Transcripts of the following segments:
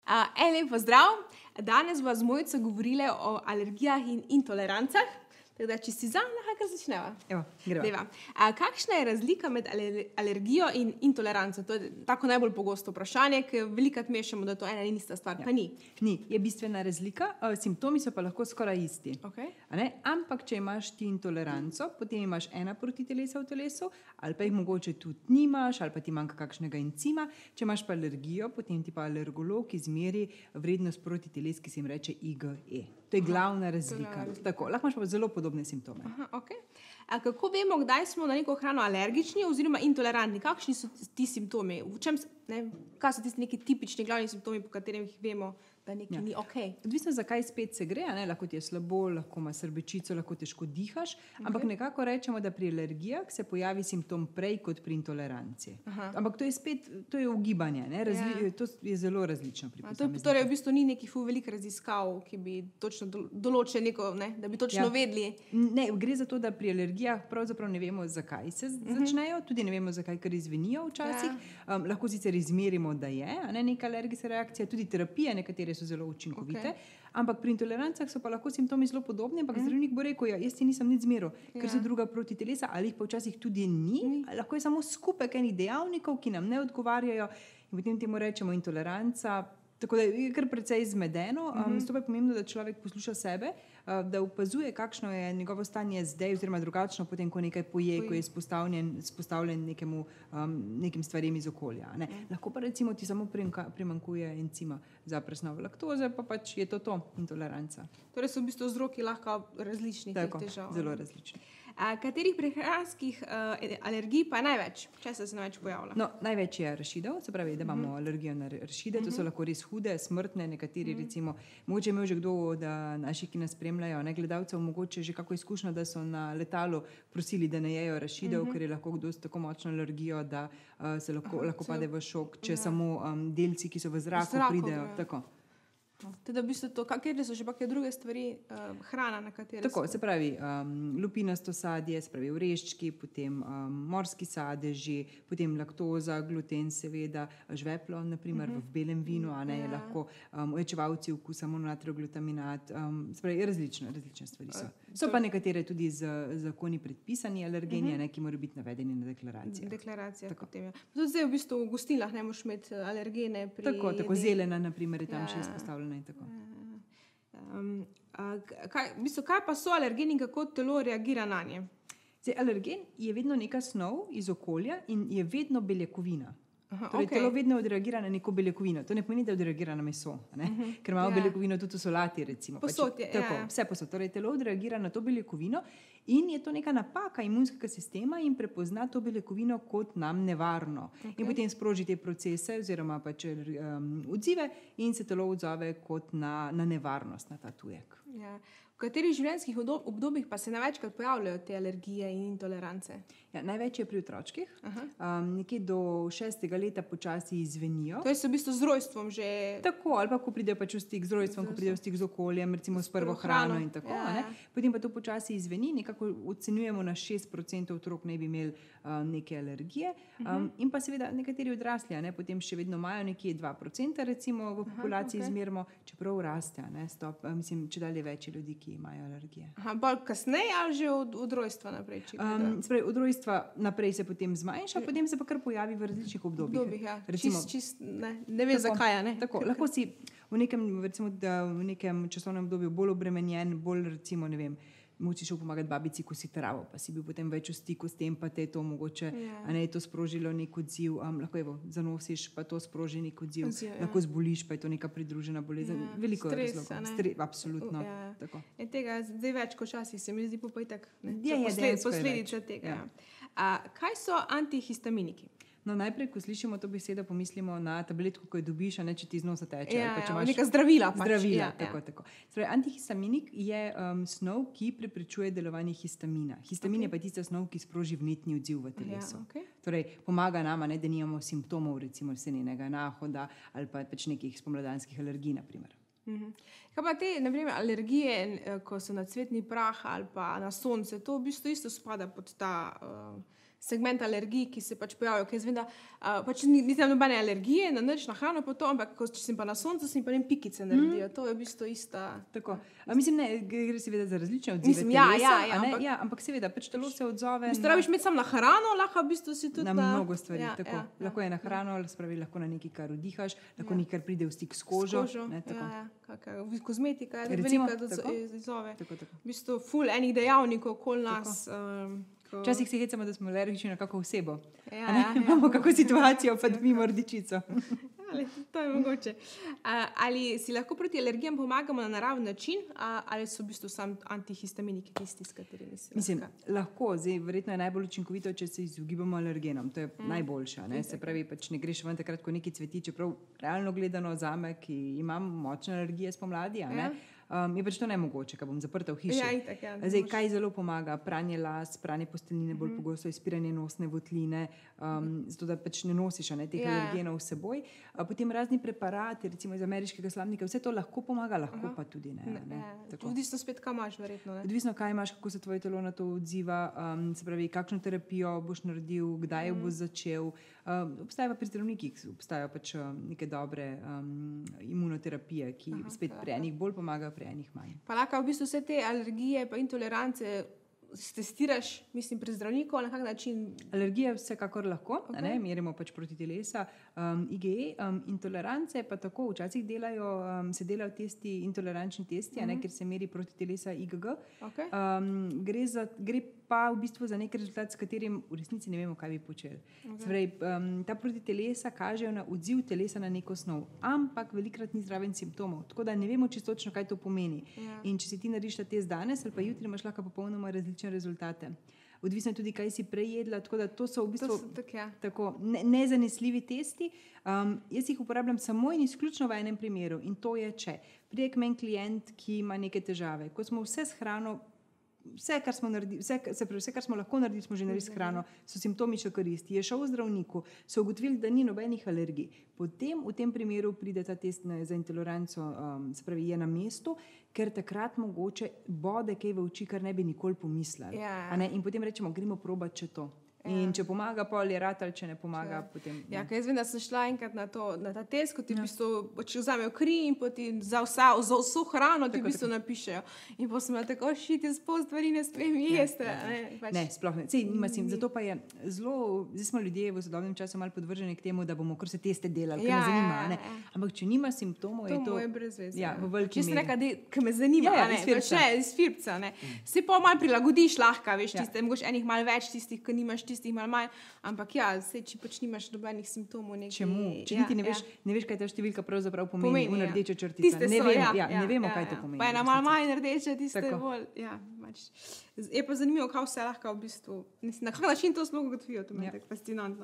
En lep pozdrav. Danes bomo z Mojco govorile o alergijah in intolerancah. Tako da, če si za, lahko začneva. Evo, greva. Deva. Kakšna je razlika med alergijo in intoleranco? To je tako najbolj pogosto vprašanje, ker velikokrat mešamo, da to ena in ista stvar, pa ni. Ni, je bistvena razlika, simptomi so pa lahko skoraj isti. Okay. Ampak, če imaš ti intoleranco, potem imaš ena protitelesa v telesu, ali pa jih mogoče tudi nimaš, ali pa ti manjka kakšnega encima. Če imaš pa alergijo, potem ti pa alergolog izmeri vrednost protiteles, ki se jim reče IgE. To je glavna razlika. Tako, lahko imaš pa zelo podobne simptome. Okay. Kako vemo, kdaj smo na neko hrano alergični oziroma intolerantni? Kakšni so ti simptomi? Kaj so tisti neki tipični glavni simptomi, po katerih vemo, da nekaj ni okej? Odvisno, zakaj spet se gre. Lahko ti je slabo, lahko ima srbečico, lahko težko dihaš. Ampak nekako rečemo, da pri alergijah se pojavi simptom prej kot pri intoleranci. Ampak to je spet, to je ugibanje. To je zelo različno pri posameznikih. Torej v bistvu ni nekih velikih raziskav, ki bi točno določili neko, da bi točno vedeli. Ne, gre za to, da pri alergijah pravzaprav ne vemo, zakaj se začnejo, tudi ne vemo, zakaj, ker izvenijo včasih. Lahko sicer izmerimo, da je neka alergijska reakcija, tudi terapije nekatere so zelo učinkovite, ampak pri intolerancah so pa lahko simptomi zelo podobni, ampak zdravnik bo rekel, jaz ti nisem nič zmeril, ker so druga protitelesa, ali jih pa včasih tudi ni. Lahko je samo skupek enih dejavnikov, ki nam ne odgovarjajo in potem temu rečemo intoleranca. Tako da je kar precej zmedeno. Zato pa je pomembno, da človek posluša sebe, da opazuje, kakšno je njegovo stanje zdaj oziroma drugačno, potem ko nekaj poje, ko je izpostavljen nekim stvarem iz okolja. Lahko pa recimo ti samo primanjkuje encima za presnovo laktoze, pa pač je to intoleranca. Torej so v bistvu vzroki lahko različni teh težav. Zelo različni. Katerih prehranskih alergij pa je največ? Česa se največ pojavlja? Največ je arašidov, se pravi, da imamo alergijo na arašide, to so lahko res hude, smrtne, nekateri recimo, mogoče je imel že kdo od naših, ki nas spremljajo, gledalcev, mogoče že kako izkušnjo, da so na letalu prosili, da ne jejo arašidov, ker je lahko kdo s tako močno alergijo, da se lahko pade v šok, če samo delci, ki so v zraku pridejo. Tako. Teda v bistvu to, katere so še pa druge stvari, hrana, na katere tako, se pravi, lupinasto sadje, se pravi oreščki, potem morski sadeži, potem laktoza, gluten seveda, žveplo, naprimer v belem vinu, je lahko ojačevalci okusa, mononatrijev glutaminat, se pravi, različne stvari so. So pa nekatere tudi z zakoni predpisani alergeni, ki morajo biti navedeni na deklaracijah. Deklaracija potem, ja. Tudi zdaj v bistvu v gostilnah ne moraš imeti alergene pri Tako zelena, naprimer, je tam še izpostavljena. Kaj pa so alergeni in kako telo reagira na nje? Alergen je vedno neka snov iz okolja in je vedno beljakovina. Torej, okay. Telo vedno odreagira na neko beljakovino. To ne pomeni, da odreagira na meso, ker imamo beljakovino tudi v solati, recimo. Posod je. Vse posod. Torej, telo odreagira na to beljakovino in je to neka napaka imunskega sistema in prepozna to beljakovino kot nam nevarno. In potem sproži te procese oziroma pač odzive in se telo odzove kot na nevarnost, na ta tujek. Ja. V katerih življenjskih obdobjih pa se največkrat pojavljajo te alergije in intolerance? Največ je pri otročkih. Nekje do 6. leta počasi izvenijo. To je v bistvu z rojstvom že... Tako, ali pa ko pridejo pač v stik z rojstvom, ko pridejo v stik z okoljem, recimo s prvo hrano in tako. Potem pa to počasi izveni, nekako ocenjujemo na 6% otrok naj bi imeli neke alergije. In pa seveda nekateri odrasli, potem še vedno imajo nekje 2% recimo v populaciji izmerimo, čeprav raste, mislim, če dalje več ljudi, ki imajo alergije. Bolj kasneje ali že od rojstva naprej? Od rojstva naprej se potem zmanjša, potem se pa kar pojavi v različnih obdobjih. Recimo, ne vem zakaj. Tako, lahko si v nekem časovnem obdobju bolj obremenjen, bolj recimo, ne vem, moči šel pomagati babici, ko si travo, pa si bil potem več v stiku s tem, pa te je to mogoče, je to sprožilo nek odziv, lahko zanosiš, pa to sproži nek odziv, lahko zboliš, pa je to neka pridružena bolezen. Veliko razlogov. Absolutno. In tega zdaj več kot časih se mi zdi pa itak posledica tega. Kaj so antihistaminiki? Najprej, ko slišimo to besedo, pomislimo na tabletko, ko jo dobiš, če ti z nosa teče. Neka zdravila. Tako. Antihistaminik je snov, ki preprečuje delovanje histamina. Histamin je pa tista snov, ki sproži vnetni odziv v telesu. Torej, pomaga nam, da nimamo simptomov, recimo senenega nahoda ali pa pač nekih spomladanskih alergij, naprimer. Kaj pa te, naprimer, alergije, ko so na cvetni prah ali pa na sonce, to v bistvu isto spada pod ta segment alergij, ki se pač pojavijo, ker jaz vem, da pač nisem nobene alergije na nič, na hrano pa to, ampak ko sem pa na soncu, sem pa ne pikice naredijo. To je v bistvu ista. Tako. Mislim, ne, gre seveda za različne odzive telesa, ampak seveda, pač telo se odzove. V bistvu rabiš imeti samo na hrano, lahko v bistvu si tudi na mnogo stvari. Lahko je na hrano, lahko na nekaj, kar vdihaš, lahko nekaj, kar pride v stik s kožo. Kozmetika je velika izove. V bistvu ful enih dejavnikov okoli nas. Včasih se hecamo, da smo alergični na kako osebo. Imamo kako situacijo, pa dobimo rdičico. To je mogoče. Ali si lahko proti alergijam pomagamo na naraven način, ali so v bistvu sam antihistaminiki tisti, s katerimi se mislim, lahko. Zdaj, verjetno je najbolj učinkovito, če se izogibamo alergenom. To je najboljša. Ne? Se pravi, pač ne greš ven takrat, ko neki cveti, čeprav realno gledano zame, ki imam močne alergije spomladi, je pač to nemogoče, ker bom zaprta v hiši. Zdaj, kaj zelo pomaga? Pranje las, pranje posteljnine, bolj pogosto izpiranje nosne votline, zato da pač ne nosiš teh alergenov s seboj. Potem razni preparati, recimo iz ameriškega slamnika, vse to lahko pomaga, lahko pa tudi ne. Odvisno spet, kaj imaš, verjetno. Odvisno, kaj imaš, kako se tvoje telo na to odziva, se pravi, kakšno terapijo boš naredil, kdaj jo boš začel. Obstaja pa pri zdravnikih, obstajajo pač neke dobre imunoterapije, ki spet pri enih bolj pomagajo, pri enih manj. Pa lahko v bistvu vse te alergije pa intolerance testiraš, mislim, pri zdravniku na kak način? Alergije vsekakor lahko, merimo pač proti telesa, IgE, intolerance pa tako, včasih se delajo testi, intolerančni testi, ker se meri proti telesa IgG. Gre pa v bistvu za nek rezultat, s katerim v resnici ne vemo, kaj bi počeli. Ta proti telesa kažejo na odziv telesa na neko snov, ampak velikrat ni zraven simptomov, tako da ne vemo čisto točno, kaj to pomeni. In če si ti narediš ta test danes ali pa jutri, imaš lahko popolnoma različne rezultate. Odvisno tudi, kaj si prejedla, tako da to so v bistvu tako nezanesljivi testi. Jaz jih uporabljam samo in izključno v enem primeru in to je, če pride k meni klient, ki ima neke težave. Ko smo vse s hrano, vse, kar smo lahko naredili, smo že naredili s hrano, so simptomi še koristi. Je šel v zdravniku, so ugotovili, da ni nobenih alergij. Potem v tem primeru pride ta test za intoleranco, se pravi, je na mestu, ker takrat mogoče bode kaj v oči, kar ne bi nikoli pomislili. In potem rečemo, gremo probati, če to. In če pomaga, pol je rad, ali če ne pomaga, potem... Jaz vem, da sem šla enkrat na ta test, ko ti v bistvu vzamejo kri in potem za vso hrano ti v bistvu napišejo. In potem sem tako, jaz pol stvari ne smem jesti. Ne, sploh ne. Zato pa je zelo, zdaj smo ljudje v sodobnem času malo podvrženi k temu, da bomo kar se teste delali, ker me zanima. Ampak če nima simptomov, je to... To je brez veze. V veliki meri. Če si reka, ker me zanima, iz firpca. Si pa malo prilagodiš lahko, veš, mogoče enih malo več tistih, ki nimaš tistih malo manj, ampak če pač nimaš nobenih simptomov. Čemu? Če niti ne veš, kaj ta številka pravzaprav pomeni, rdeča črtica. Ne vemo, kaj to pomeni. Pa ena malo manj rdeče, tiste bolj. Je pa zanimivo, kaj vse lahko v bistvu, na kak način to sploh ugotovijo, to mi je tako fascinantno.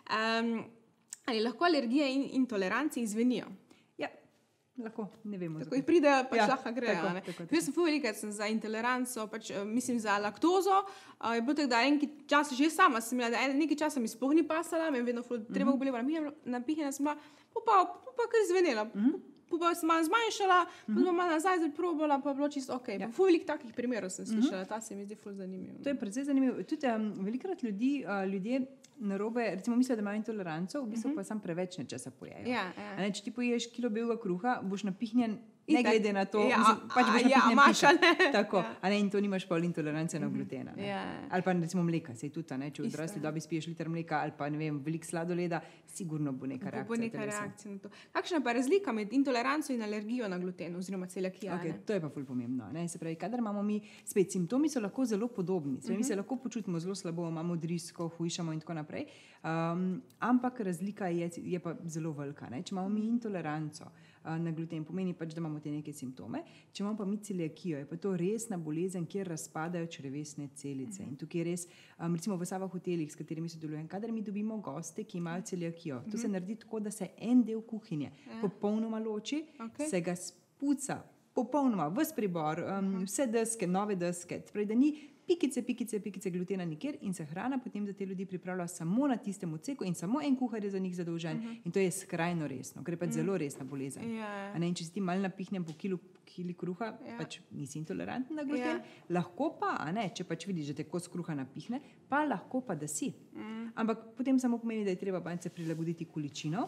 Ali lahko alergije in intolerance izvenijo? Lahko, ne vemo. Tako jih pridejo, pač lahko grejo. Jaz sem velikrat za intoleranco, mislim za laktozo, je bilo tako, da enki čas že sama sem imela, da nekaj časa mi sploh ni pasala, me je vedno treba obolevala, napihnjena sem bila, pa kar izvenela. Pa sem malo zmanjšala, pa malo nazaj probala, pa bilo čisto ok. Pa veliko takih primerov sem slišala, ta se mi zdi ful zanimiv. To je predvsej zanimivo. Tudi velikrat ljudje narobe, recimo mislijo, da imajo intoleranco, v bistvu pa sam preveč nečesa pojejo. Če ti poješ kilo belega kruha, boš napihnjen, ne glede na to, pač boš napihnjen piša. Tako, in to nimaš pol intolerance na glutena. Ali pa recimo mleka, sej tudi, če v odrasli dobi spiješ liter mleka ali pa, ne vem, veliko sladoleda, sigurno bo neka reakcija na to. Kakšna je pa razlika med intoleranco in alergijo na gluten oziroma celiakijo? To je pa ful pomembno. Se pravi, kadar imamo mi, spet, simptomi so lahko zelo podobni. Mi se lahko počutimo zelo slabo, imamo drisko, hujšamo in tako naprej. Ampak razlika je pa zelo velika. Če imamo mi intoleranco na gluten, pomeni pač, da imamo te neke simptome. Če imamo pa mi celiakijo, je pa to resna bolezen, kjer razpadajo črevesne celice. In tukaj je res, recimo v Sava hotelih, s katerimi sodelujem, kadar mi dobimo goste, ki imajo celiakijo, to se naredi tako, da se en del kuhinje popolnoma loči, se ga spuca popolnoma, ves pribor, vse deske, nove deske, da ni pikice glutena nikjer in se hrana potem za te ljudi pripravlja samo na tistem odseku in samo en kuhar je za njih zadolžen in to je skrajno resno, ker je pač zelo resna bolezen. In če si ti malo napihnem po kili kruha, pač nisi intoleranten na gluten, lahko pa, če pač vidiš, da te kos kruha napihne, pa lahko pa, da si. Ampak potem samo pomeni, da je treba se prilagoditi količino.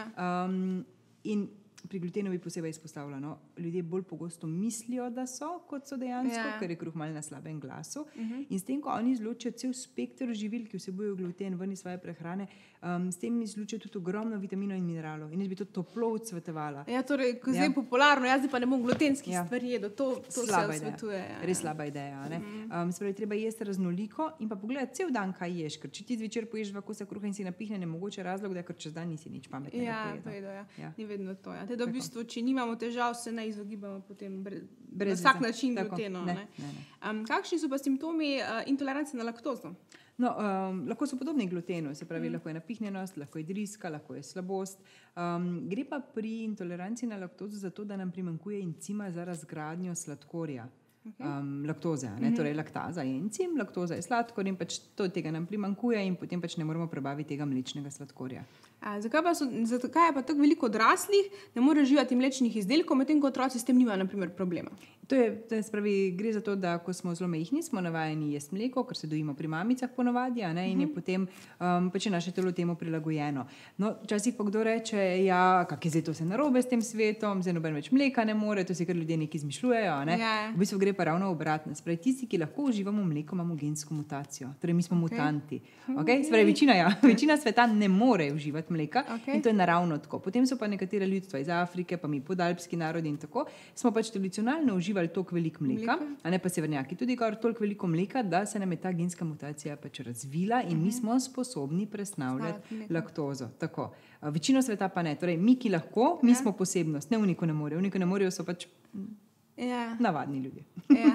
In pri glutenu bi posebej izpostavljeno, ljudje bolj pogosto mislijo, da so, kot so dejansko, ker je kruh malo na slabem glasu. In s tem, ko oni izločijo cel spekter živil, ki vsebujejo gluten ven iz svoje prehrane, s tem izločijo tudi ogromno vitaminov in mineralov. In jaz bi to toplo odsvetovala. Ja, torej, ko zdaj je popularno, jaz pa ne bom glutenskih stvari jedel, to se odsvetuje. Res slaba ideja. Spravi, treba jesti raznoliko in pa pogledati cel dan, kaj ješ, ker če ti zvečer poješ 2 kosa kruha in si napihnjen, je mogoče razlog, da ker čez dan nisi nič pametnega pojedel. Ni vedno to. Da v bistvu, če nimamo težav, se ne izogibamo potem na vsak način glutenu. Kakšni so pa simptomi intolerance na laktozo? Lahko so podobni glutenu, se pravi, lahko je napihnjenost, lahko je driska, lahko je slabost. Gre pa pri intoleranci na laktozo za to, da nam primanjkuje encima za razgradnjo sladkorja. Laktoze, torej laktaza je encim, laktoza je sladkor in pač tega nam primanjkuje in potem pač ne moremo prebaviti tega mlečnega sladkorja. Zakaj je pa tako veliko odraslih, ne more uživati mlečnih izdelkov, medtem ko otroci s tem nimajo na primer problema? To je spravi, gre za to, da ko smo zelo majhni, smo navajeni jesti mleko, ker se dojimo pri mamicah ponavadi, in je potem pač je naše telo temu prilagojeno. Včasih pa kdo reče, kak je zdaj to vse narobe s tem svetom, zdaj noben več mleka ne more, to si kar ljudje nekaj izmišljujejo. V bistvu gre pa ravno obratno. Spravi, tisti, ki lahko uživamo mleko, imamo gensko mutacijo. Torej, mi smo mutanti. Spravi, večina sveta ne more uživati mleka in to je naravno tako. Potem so pa nekatere ljudstva iz Afrike, pa mi podalpski narodi in tako, smo pač tradicionalno uživali toliko veliko mleka, pa severnjaki tudi toliko veliko mleka, da se nam je ta genska mutacija pač razvila in mi smo sposobni presnavljati laktozo. Tako. Večino sveta pa ne. Torej, mi, ki lahko, mi smo posebnost. Ne, uniko ne morejo. Uniko ne morejo so pač navadni ljudje.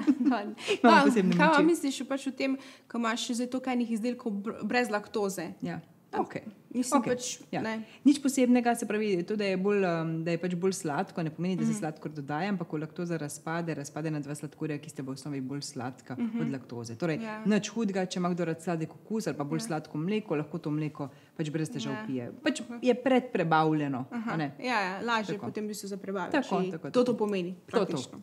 Kaj pa misliš pač o tem, ko imaš zdaj toliko enih izdelkov brez laktoze? Nič posebnega, se pravi, to, da je pač bolj sladko, ne pomeni, da se sladkor dodaja, ampak ko laktoza razpade na 2 sladkorja, ki sta v osnovi bolj sladka od laktoze. Torej, nič hudega, če ima kdo rad sladek okus ali pa bolj sladko mleko, lahko to mleko pač brez težav pije. Pač je predprebavljeno. Lažje potem bi se za prebaviti. To pomeni. Praktično.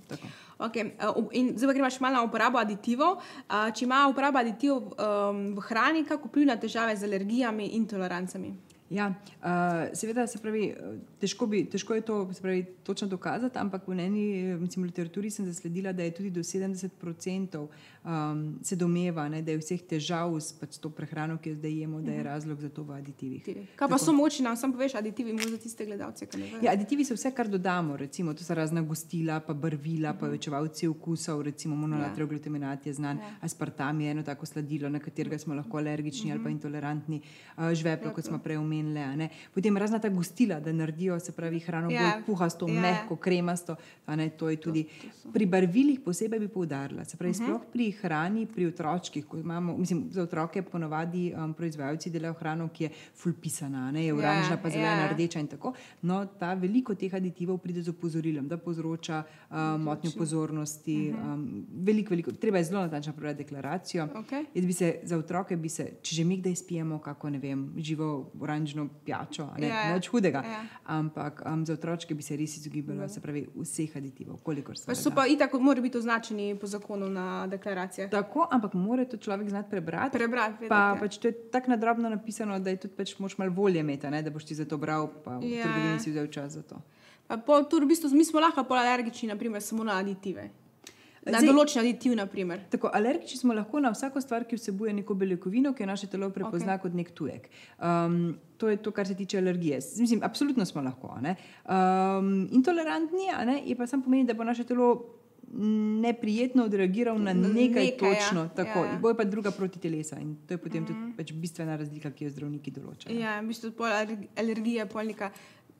In zdaj pa gremo še malo na uporabo aditivov. Če ima uporaba aditivov v hrani, kako vpliv na težave z alergijami in tolerancami? Seveda, se pravi, težko je to točno dokazati, ampak v eni literaturi sem zasledila, da je tudi do 70% se domeva, da je vseh težav s to prehrano, ki jo zdaj jemo, da je razlog za to v aditivih. Kaj pa so močni, nam sam poveš aditivi, za tiste gledalce, ki ne vejo? Aditivi so vse, kar dodamo, recimo, to so razna gostila, pa barvila, pa večevalci okusov, recimo mononatrijev glutaminat je znan, aspartam je eno tako sladilo, na katerega smo lahko alergični ali pa intolerantni, žveplo, kot smo prej omenili. Potem razna ta gostila, da naredijo, se pravi, hrano bolj puhasto, mehko, kremasto, to je tudi. Pri barvilih posebej bi poudarila, se pravi, sploh pri hrani, pri otročkih, ko imamo, za otroke ponavadi proizvajalci delajo hrano, ki je ful pisana, je oranžna, pa zelena, rdeča in tako. Ta veliko teh aditivov pride z opozorilom, da povzroča motnjo pozornosti, veliko. Treba je zelo natančno prebrati deklaracijo. Jaz bi se za otroke, če že mi kdaj spijemo kako, ne vem, živo oranžno pijačo, nič hudega, ampak za otročke bi se res izogibalo, se pravi, vseh aditivov, kolikor se da. So pa itak mora biti označeni po zakonu na deklaracijah. Tako, ampak mora to človek znati prebrati. Pač to je tako nadrobno napisano, da je tudi pač moraš malo volje imeti, da boš ti za to bral, pa v trgovini si vzel čas za to. V bistvu mi smo lahko alergični, naprimer, samo na aditive. Na določen aditiv, na primer. Tako, alergični smo lahko na vsako stvar, ki vsebuje neko beljakovino, ki jo naše telo prepozna kot nek tujek. To je to, kar se tiče alergije. Mislim, absolutno smo lahko. Intolerantni, je pa samo pomeni, da bo naše telo neprijetno odreagiralo na nekaj točno. Tako. Bo je pa druga protitelesa in to je potem tudi pač bistvena razlika, ki jo zdravniki določajo. V bistvu alergija, polnika.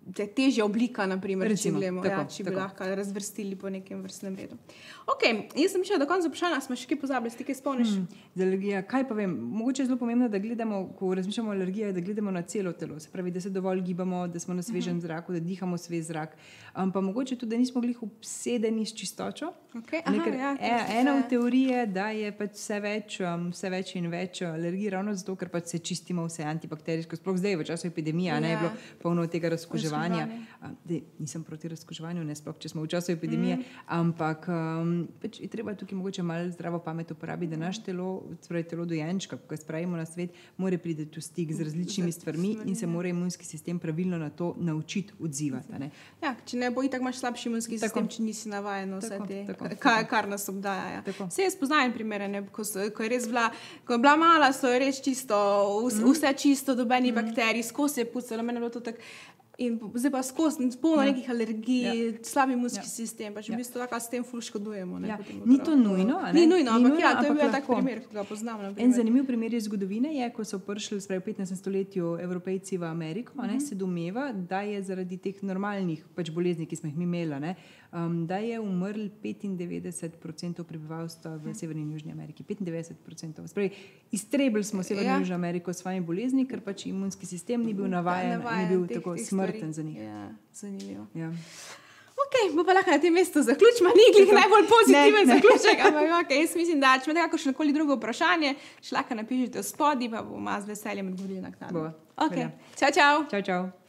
težja oblika, naprimer, Recimo, če gledamo, tako, če bi tako. lahko razvrstili po nekem vrstnem redu. Ok, jaz sem mišla do konca vprašanja, smo še kaj pozabili, si ti kaj spomniš? Z alergija, kaj pa vem, mogoče je zelo pomembno, da gledamo, ko razmišljamo o alergiji, da gledamo na celo telo, se pravi, da se dovolj gibamo, da smo na svežem zraku, da dihamo svež zrak, pa mogoče tudi, da nismo glih obsedeni s čistočo. Okay. Ena od teorij je, da je pač vse več in več alergij, ravno zato, ker pač se čistimo vse antibakterijsko, sploh zdaj v času epidemije, ne je bilo polno tega razkuževanja. Nisem proti razkuževanju, ne sploh, če smo v času epidemije, ampak pač je treba tukaj mogoče malo zdravo pamet uporabiti, da naš telo, torej telo dojenčka, ko ga spravimo na svet, mora priti v stik z različnimi stvarmi in se mora imunski sistem pravilno na to naučiti odzivati. Ne? Ja, če ne bo itak imaš slabši imunski sistem, če nisi navajen na vse te, kar nas obdaja. Ja. Vse jaz poznam primere, ne, ko je res ko je bila mala, so je res čisto, vse čisto, dobeni bakterij, skozi je pucalo, meni je bilo to tako. In zdaj pa skozi polno nekih alergij, slab imunski sistem, pač v bistvu tako s tem ful škodujemo. Ne, ni to nujno, Ni nujno, ampak ja, to je bil tak primer, ko ga poznam. En zanimiv primer iz zgodovine je, ko so prišli v 15. stoletju Evropejci v Ameriko, se domeva, da je zaradi teh normalnih pač bolezni, ki smo jih mi imeli, da je umrl 95% prebivalstva v Severni in Južni Ameriki. 95%. Spravi, iztrebili smo Severno in Južno Ameriko s svojimi bolezni, ker pač imunski sistem ni bil navajen, ni bil tako smrten za njih. Ja, zanimivo. Ja. Ok, bo pa lahko na tem mestu zaključimo, ni glih najbolj pozitiven zaključek, ampak ok, jaz mislim, da če imate kakšno koli drugo vprašanje, še lahko napišite v spodaj, pa bomo z veseljem odgovorili naknadno. Ok, čau. Čau.